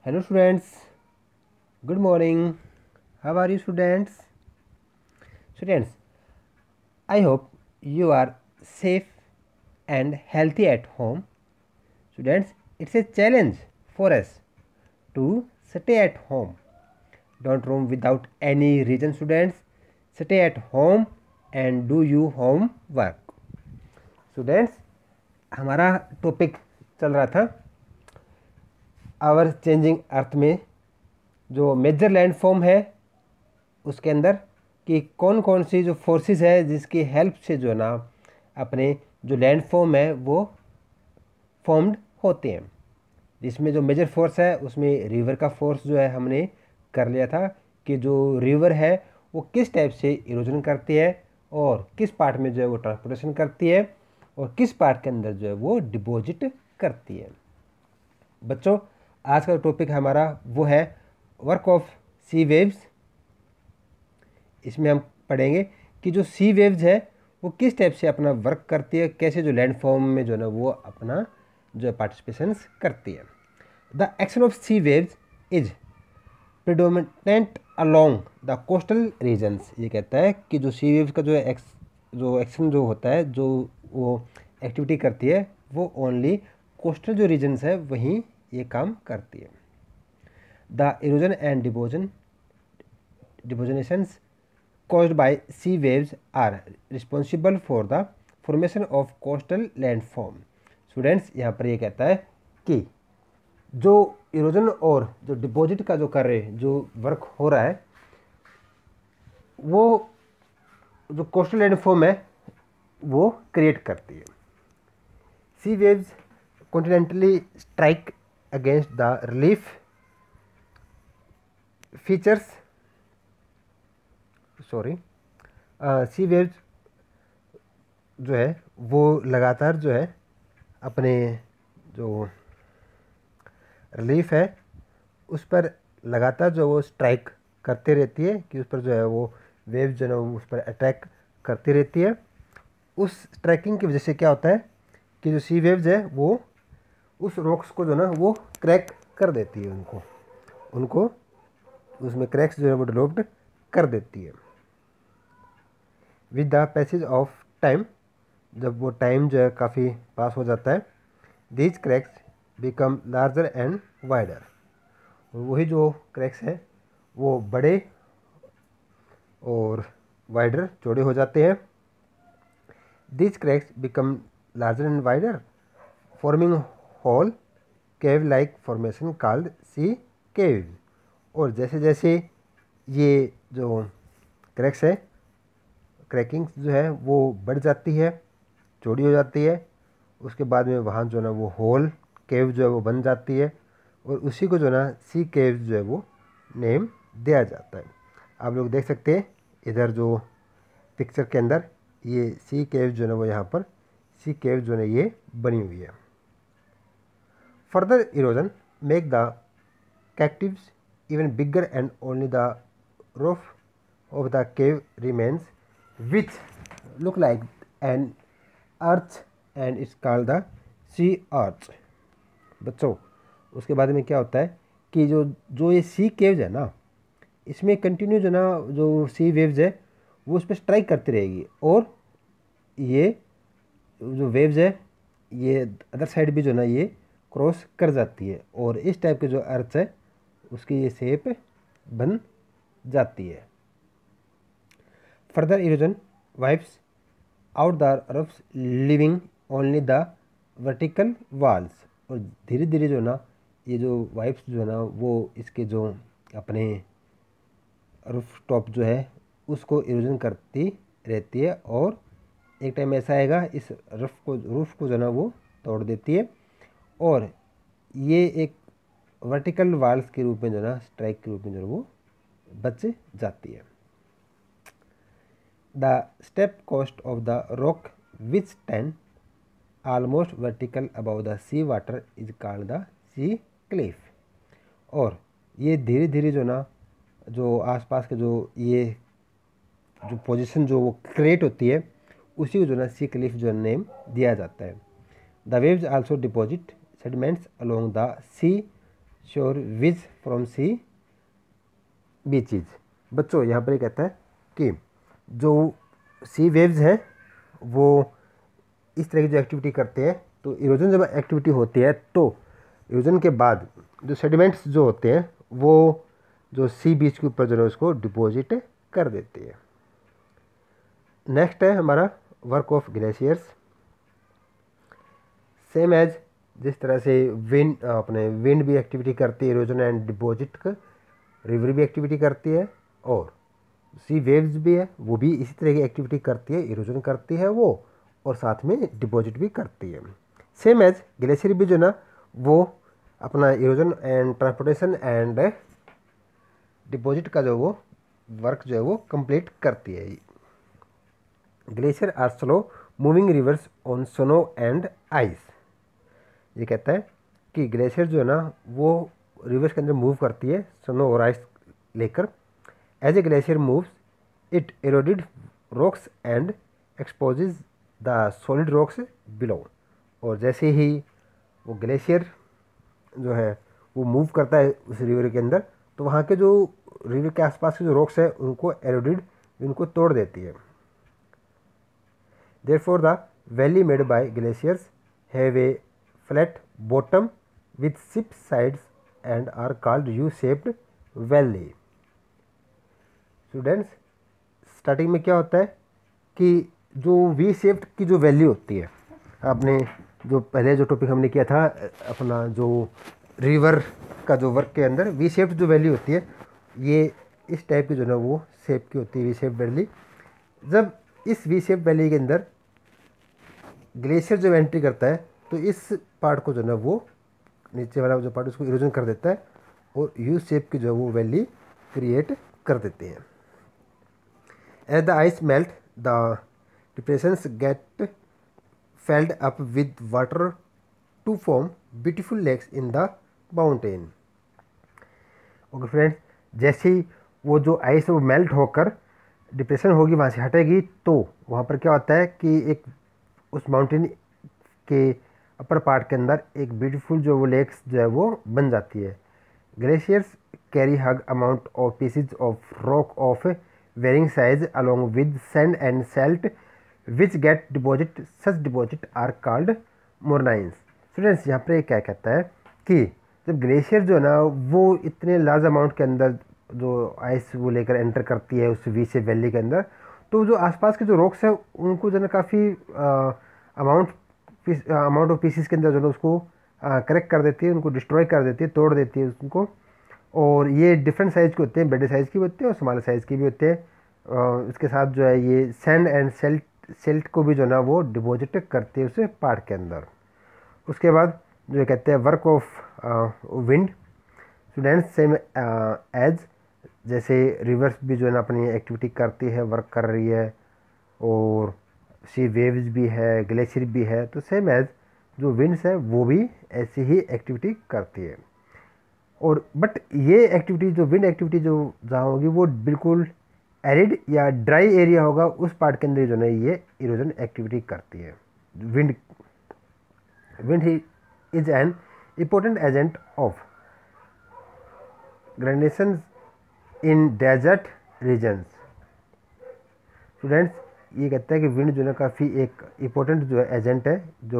Hello students, good morning. How are you students? Students, I hope you are safe and healthy at home. Students, it's a challenge for us to stay at home. Don't roam without any reason students. Stay at home and do your homework. Students, हमारा topic चल रहा था our changing earth में जो major land form है उसके अंदर कि कौन कौन सी जो फोर्सेस है जिसकी हेल्प से जो ना अपने जो लैंड फॉर्म है वो फॉर्म्ड होते हैं। जिसमें जो मेजर फोर्स है उसमें रिवर का फोर्स जो है हमने कर लिया था कि जो रिवर है वो किस टाइप से इरोजन करती है और किस पार्ट में जो है वो ट्रांसपोर्टेशन करती है और किस पार्ट के अंदर जो है वो डिपॉजिट करती है। बच्चों, आज का टॉपिक हमारा वो है वर्क ऑफ सी वेव्स। इसमें हम पढ़ेंगे कि जो सी वेव्स है वो किस टाइप से अपना वर्क करती है, कैसे जो लैंड फॉर्म में जो है ना वो अपना जो पार्टिसिपेशंस करती है। The action of sea waves is predominant along the coastal regions. ये कहता है कि जो सी वेव्स का जो एक्शन जो होता है, जो वो एक्टिविटी करती है वो ओनली कोस्टल जो रीजन्स है वहीं ये काम करती है। The erosion and depositions caused by sea waves are responsible for the formation of coastal landform। Students, यहाँ पर ये कहता है कि जो इरोजन और जो डिपॉजिट का जो कार्य जो वर्क हो रहा है वो जो कोस्टल लैंडफॉर्म है वो क्रिएट करती है। Sea waves continentally strike against the relief features sea waves जो है वो लगातार जो है अपने जो रिलीफ है उस पर लगातार जो वो स्ट्राइक करते रहती है कि उस पर जो है वो वेव जो है उस पर अटैक करती रहती है। उस स्ट्राइकिंग की वजह से क्या होता है कि जो सी वेव्स है वो उस रॉक्स को जो ना वो क्रैक कर देती है, उनको उसमें क्रैक्स जो है वो डेवलप्ड कर देती है। With the passage of time, जब वो टाइम जो है काफ़ी पास हो जाता है, these cracks become larger and wider. और वही जो क्रैक्स है वो बड़े और वाइडर चौड़े हो जाते हैं। These cracks become larger and wider forming hole cave like formation called sea cave. और जैसे जैसे ये जो क्रैक्स है, क्रैकिंग जो है वो बढ़ जाती है, चौड़ी हो जाती है, उसके बाद में वहाँ जो ना वो होल केव जो है वो बन जाती है और उसी को जो ना सी केव जो है वो नेम दिया जाता है। आप लोग देख सकते हैं इधर जो पिक्चर के अंदर ये सी केव जो है वो यहाँ पर सी केव जो है ये बनी हुई है। Further erosion make the cavities even bigger and only the roof of the cave remains which look like an arch and it's called the sea arch। बच्चों, उसके बाद में क्या होता है कि जो ये सी केव्स है ना, इसमें कंटिन्यू जो ना जो सी वेव्स है वो उस पर स्ट्राइक करती रहेगी और ये जो वेव्स है ये अदर साइड भी जो ना ये क्रॉस कर जाती है और इस टाइप के जो अर्थ है उसकी ये शेप बन जाती है। Further erosion wipes out the roofs leaving only the vertical walls. और धीरे धीरे जो ना ये जो वाइप्स जो है ना वो इसके जो अपने रूफ टॉप जो है उसको इरोजन करती रहती है और एक टाइम ऐसा आएगा इस रूफ को जो ना वो तोड़ देती है और ये एक वर्टिकल वाल्स के रूप में जो ना स्ट्राइक के रूप में जो वो बच जाती है। The steep coast of the rock which stand almost vertical above the sea water is called the sea cliff. और ये धीरे धीरे जो ना जो आसपास के जो ये जो पोजीशन जो वो क्रिएट होती है उसी को जो ना सी क्लिफ जो नेम दिया जाता है। The waves also deposit sediments along the sea shore which from sea beaches. बच्चों यहाँ पर ये कहता है कि जो सी वेव्स हैं वो इस तरह की जो एक्टिविटी करते हैं, तो इरोजन जब एक्टिविटी होती है तो इरोजन के बाद जो सेडिमेंट्स जो होते हैं वो जो सी बीच के ऊपर जो है उसको डिपॉजिट कर देती है। नेक्स्ट है हमारा work of glaciers. Same as जिस तरह से विंड भी एक्टिविटी करती है इरोजन एंड डिपॉजिट का, रिवर भी एक्टिविटी करती है और सी वेव्स भी है, वो भी इसी तरह की एक्टिविटी करती है, इरोजन करती है वो और साथ में डिपॉजिट भी करती है। सेम एज ग्लेशियर भी जो ना वो अपना erosion and transportation and deposit का जो वो वर्क जो है वो कंप्लीट करती है। Glacier are slow moving rivers on snow and ice. ये कहता है कि ग्लेशियर जो है ना वो रिवर्स के अंदर मूव करती है स्नो और आइस लेकर। As a glacier moves it eroded rocks and exposes the solid rocks below. और जैसे ही वो ग्लेशियर जो है वो मूव करता है उस रिवर के अंदर, तो वहाँ के जो रिवर के आसपास के जो रॉक्स है उनको एरोडेड, उनको तोड़ देती है। Therefore, the valley made by glaciers have a flat bottom with steep sides and are called U-shaped valley. Students, starting में क्या होता है कि जो वी शेप्ड की जो वैली होती है, आपने जो पहले जो टॉपिक हमने किया था अपना जो रिवर का जो वर्क के अंदर वी शेप्ड जो वैली होती है, ये इस टाइप की जो ना वो शेप की होती है वी शेप वैली। जब इस वी शेप वैली के अंदर ग्लेशियर जब एंट्री करता है तो इस पार्ट को जो ना वो नीचे वाला जो पार्ट उसको इरोजन कर देता है और यू शेप की जो वो वैली क्रिएट कर देते हैं। As the ice melt the depressions get filled up with water to form beautiful lakes in the mountain। Okay friends, जैसे ही वो जो आइस वो मेल्ट होकर डिप्रेशन होगी वहाँ से हटेगी तो वहाँ पर क्या होता है कि एक उस माउंटेन के अपर पार्ट के अंदर एक ब्यूटीफुल जो वो लेक्स जो है वो बन जाती है। Glaciers carry huge amount of pieces of rock of varying size along with sand and silt which get deposit, such deposit are called moraines. Students, यहाँ पर क्या कहता है कि जब ग्लेशियर जो है ना वो इतने लार्ज अमाउंट के अंदर जो आइस वो लेकर एंटर करती है उस वी शेप वैली के अंदर, तो जो आसपास के जो रॉक्स है उनको जो है काफ़ी अमाउंट ऑफ पीसीस के अंदर जो है उसको करेक्ट कर देती है, उनको डिस्ट्रॉय कर देती है, तोड़ देती है उनको। और ये डिफरेंट साइज़ के होते हैं, बड़े साइज़ की भी होते हैं और स्मॉल साइज़ की भी होते हैं। इसके साथ जो है ये सैंड एंड सेल्ट को भी जो ना वो डिपॉजिट करते हैं उस पार्ट के अंदर। उसके बाद जो कहते हैं work of wind. Students, same as जैसे रिवर्स भी जो है ना अपनी एक्टिविटी करती है, वर्क कर रही है और सी वेव्स भी है, ग्लेशियर भी है, तो सेम एज जो विंड्स है वो भी ऐसी ही एक्टिविटी करती है। और बट ये एक्टिविटी जो विंड एक्टिविटी जो जहाँ होगी वो बिल्कुल एरिड या ड्राई एरिया होगा, उस पार्ट के अंदर जो है ये इरोजन एक्टिविटी करती है। विंड ही is an important agent of gradation in desert regions. Students, ये कहता है कि विंड जो है काफ़ी एक इम्पोर्टेंट जो है एजेंट है जो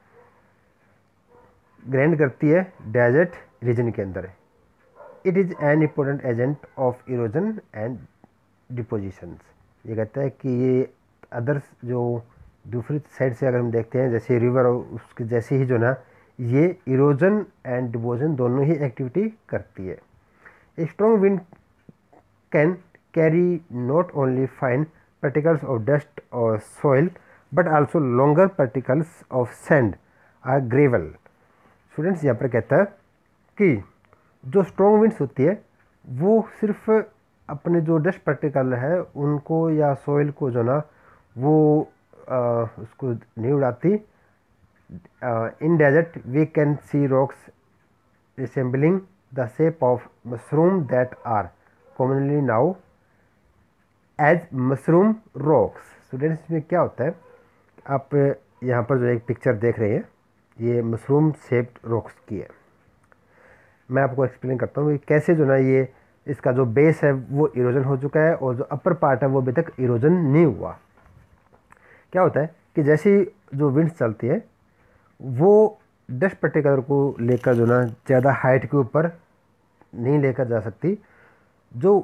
ग्रैंड करती है डेजर्ट रीजन के अंदर। It is an important agent of erosion and depositions. ये कहता है कि ये अदर्स जो दूसरी साइड से अगर हम देखते हैं जैसे रिवर और उसके जैसे ही जो ना ये इरोजन एंड डिपोजन दोनों ही एक्टिविटी करती है। A strong wind can carry not only fine particles of dust or soil but also longer particles of sand or gravel। Students, यहाँ पर कहता है कि जो स्ट्रॉन्ग विंड्स होती है वो सिर्फ अपने जो डस्ट पार्टिकल है उनको या सॉइल को जो ना वो उसको नहीं उड़ाती। In desert we can see rocks resembling the shape of mushroom that are commonly known as mushroom rocks. Students, इसमें क्या होता है, आप यहाँ पर जो एक पिक्चर देख रहे हैं ये मशरूम शेप्ड रॉक्स की है। मैं आपको एक्सप्लेन करता हूँ कि कैसे जो ना ये इसका जो बेस है वो इरोजन हो चुका है और जो अपर पार्ट है वो अभी तक इरोजन नहीं हुआ। क्या होता है कि जैसे ही जो विंड चलती है वो डस्ट पार्टिकल को लेकर जो ना ज़्यादा हाइट के ऊपर नहीं लेकर जा सकती। जो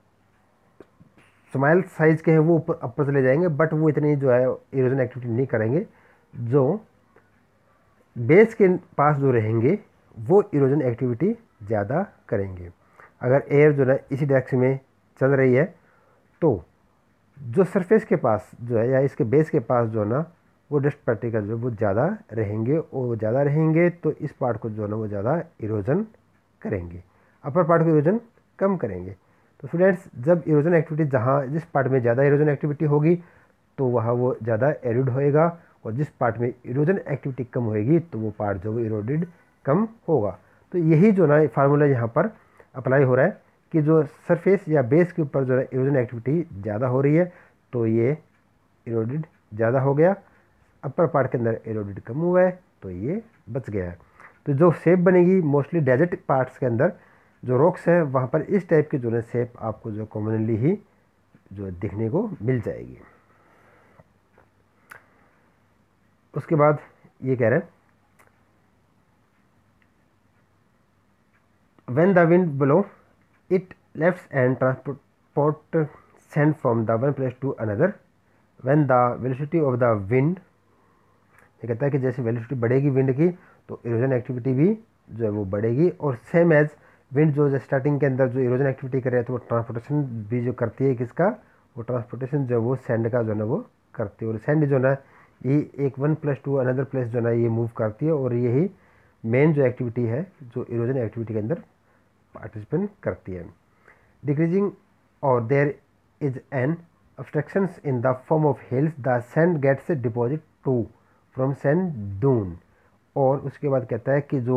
स्मॉल साइज़ के हैं वो ऊपर अपर चले जाएंगे, बट वो इतनी जो है इरोजन एक्टिविटी नहीं करेंगे। जो बेस के पास जो रहेंगे वो इरोजन एक्टिविटी ज़्यादा करेंगे। अगर एयर जो है इसी डायरेक्शन में चल रही है तो जो सरफेस के पास जो है या इसके बेस के पास जो है ना वो डस्ट पार्टिकल जो वो ज़्यादा रहेंगे, और वो ज़्यादा रहेंगे तो इस पार्ट को जो है ना वो ज़्यादा इरोजन करेंगे, अपर पार्ट को इरोजन कम करेंगे। तो स्टूडेंट्स, जब इरोजन एक्टिविटी जहाँ जिस पार्ट में ज़्यादा इरोजन एक्टिविटी होगी तो वहाँ वो ज़्यादा एरोड होएगा, और जिस पार्ट में इरोजन एक्टिविटी कम होएगी तो वो पार्ट जो वो इरोडेड कम होगा। तो यही जो ना फार्मूला यहाँ पर अप्लाई हो रहा है कि जो सरफेस या बेस के ऊपर जो है इरोजन एक्टिविटी ज़्यादा हो रही है तो ये इरोडेड ज़्यादा हो गया, अपर पार्ट के अंदर इरोडेड कम हुआ है तो ये बच गया है। तो जो शेप बनेगी मोस्टली डेजर्ट पार्ट्स के अंदर जो रॉक्स है वहाँ पर इस टाइप की जो है शेप आपको जो कॉमनली ही जो दिखने को मिल जाएगी। उसके बाद ये कह रहे हैं when the wind blow it lifts and transport sand from the one place to another when the velocity of the wind, ये कहता है कि जैसे वेलोसिटी बढ़ेगी विंड की तो इरोजन एक्टिविटी भी जो है वो बढ़ेगी, और सेम एज विंड जो स्टार्टिंग के अंदर जो इरोजन एक्टिविटी कर रहे हैं तो वो ट्रांसपोर्टेशन भी जो करती है किसका, वो ट्रांसपोर्टेशन जो है वो सैंड का जो है ना वो करती है। और सैंड जो ना ये एक one place to another place जो ना ये मूव करती है, और यही मेन जो एक्टिविटी है जो इरोजन एक्टिविटी के अंदर पार्टिसिपेट करती है। डिक्रीजिंग और there is an obstructions in the form of hills, the sand gets deposit to from sand dune। और उसके बाद कहता है कि जो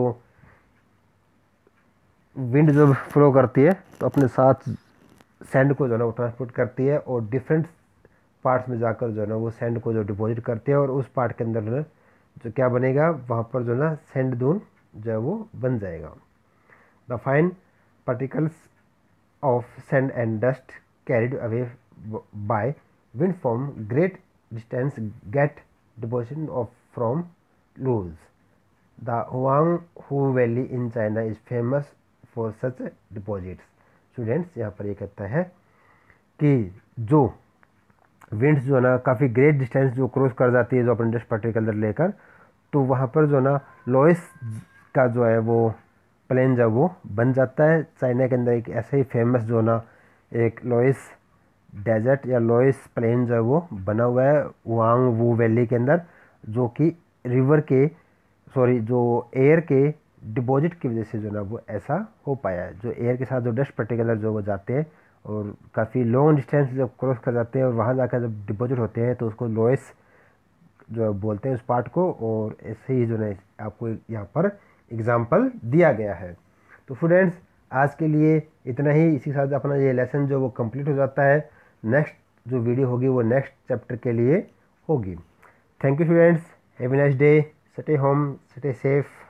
विंड जब फ्लो करती है तो अपने साथ सैंड को जो है ना वो ट्रांसपोर्ट करती है, और डिफरेंट पार्ट्स में जाकर जो है ना वो सैंड को जो डिपॉजिट करती है, और उस पार्ट के अंदर जो क्या बनेगा वहाँ पर जो है ना सैंड दून जो है वो बन जाएगा। The fine particles of sand and dust carried away by wind from great distance get deposited from loose. The Huanghu Valley in China is famous for such deposits। Students, यहाँ पर ये कहता है कि जो विंड्स जो है ना काफ़ी ग्रेट डिस्टेंस जो क्रॉस कर जाती है जो अपने डस्ट पार्टिकल लेकर, तो वहाँ पर जो है ना लोएस का जो है वो प्लेन जब वो बन जाता है। चाइना के अंदर एक ऐसे ही फेमस जो ना एक लोइस डेजर्ट या लोइस प्लेन जो है वो बना हुआ है वांग वू वैली के अंदर, जो कि रिवर के जो एयर के डिपॉजिट की वजह से जो ना वो ऐसा हो पाया है। जो एयर के साथ जो डस्ट पार्टिकुलर जो वो जाते हैं और काफ़ी लॉन्ग डिस्टेंस जब क्रॉस कर जाते हैं और वहाँ जाकर जब डिपॉजिट होते हैं तो उसको लोइस जो बोलते हैं उस पार्ट को, और ऐसे ही जो है आपको यहाँ पर एग्जाम्पल दिया गया है। तो स्टूडेंट्स, आज के लिए इतना ही। इसी के साथ अपना ये लेसन जो वो कंप्लीट हो जाता है। नेक्स्ट जो वीडियो होगी वो नेक्स्ट चैप्टर के लिए होगी। Thank you students, have a nice day, stay home, stay safe.